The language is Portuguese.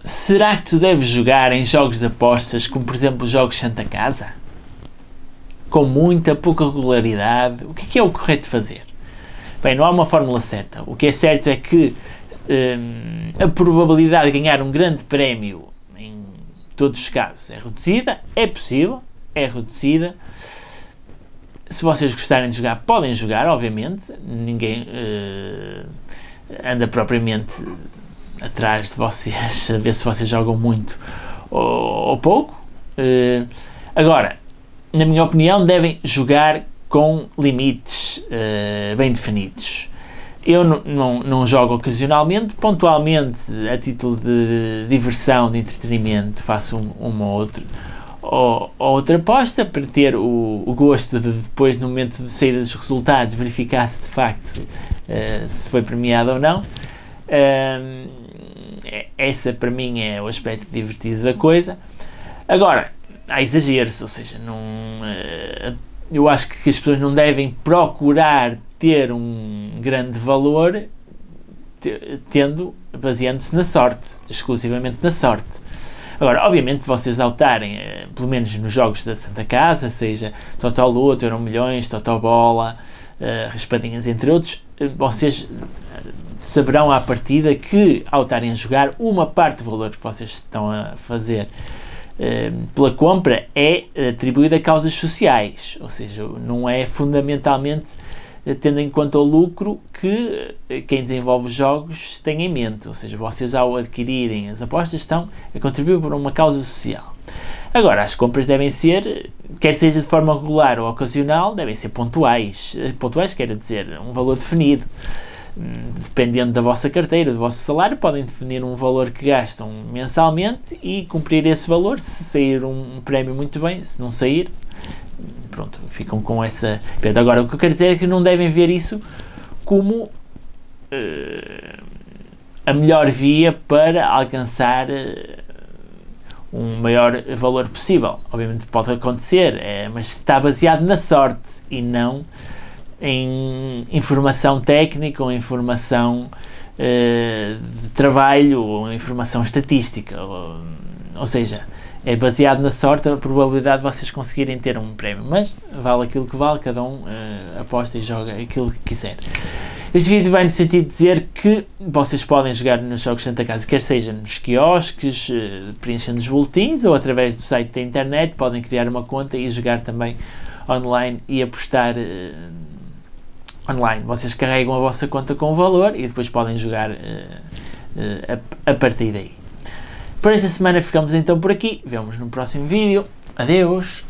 será que tu deves jogar em jogos de apostas, como por exemplo os jogos Santa Casa? Com muita pouca regularidade, o que é o correto fazer? Bem, não há uma fórmula certa. O que é certo é que a probabilidade de ganhar um grande prémio em todos os casos é reduzida, é possível, é reduzida. Se vocês gostarem de jogar, podem jogar, obviamente. Ninguém anda propriamente atrás de vocês a ver se vocês jogam muito ou pouco. Agora, na minha opinião, devem jogar com limites bem definidos. Eu não jogo ocasionalmente, pontualmente, a título de diversão, de entretenimento, faço uma ou outra aposta para ter o gosto de depois, no momento de saída dos resultados, verificar se de facto se foi premiado ou não. Essa para mim é o aspecto divertido da coisa. Agora, há exageros, ou seja, eu acho que as pessoas não devem procurar ter um grande valor baseando-se na sorte, exclusivamente na sorte. Agora, obviamente, vocês ao estarem, pelo menos nos jogos da Santa Casa, seja Totoloto, Euromilhões, Totobola, Raspadinhas, entre outros, vocês saberão à partida que, ao estarem a jogar, uma parte do valor que vocês estão a fazer pela compra é atribuída a causas sociais, ou seja, não é fundamentalmente tendo em conta o lucro que quem desenvolve os jogos tem em mente, ou seja, vocês ao adquirirem as apostas estão a contribuir para uma causa social. Agora, as compras devem ser, quer seja de forma regular ou ocasional, devem ser pontuais. Pontuais quer dizer um valor definido. Dependendo da vossa carteira, do vosso salário, podem definir um valor que gastam mensalmente e cumprir esse valor. Se sair um prémio, muito bem. Se não sair, pronto, ficam com essa perda. Agora, o que eu quero dizer é que não devem ver isso como a melhor via para alcançar um maior valor possível. Obviamente pode acontecer, mas está baseado na sorte e não em informação técnica ou informação de trabalho ou informação estatística, ou seja, é baseado na sorte a probabilidade de vocês conseguirem ter um prémio, mas vale aquilo que vale, cada um aposta e joga aquilo que quiser. Este vídeo vai no sentido de dizer que vocês podem jogar nos jogos Santa Casa, quer seja nos quiosques, preenchendo os boletins, ou através do site da internet, podem criar uma conta e jogar também online e apostar online. Vocês carregam a vossa conta com o valor e depois podem jogar a partir daí. Por esta semana ficamos então por aqui. Vemo-nos no próximo vídeo. Adeus!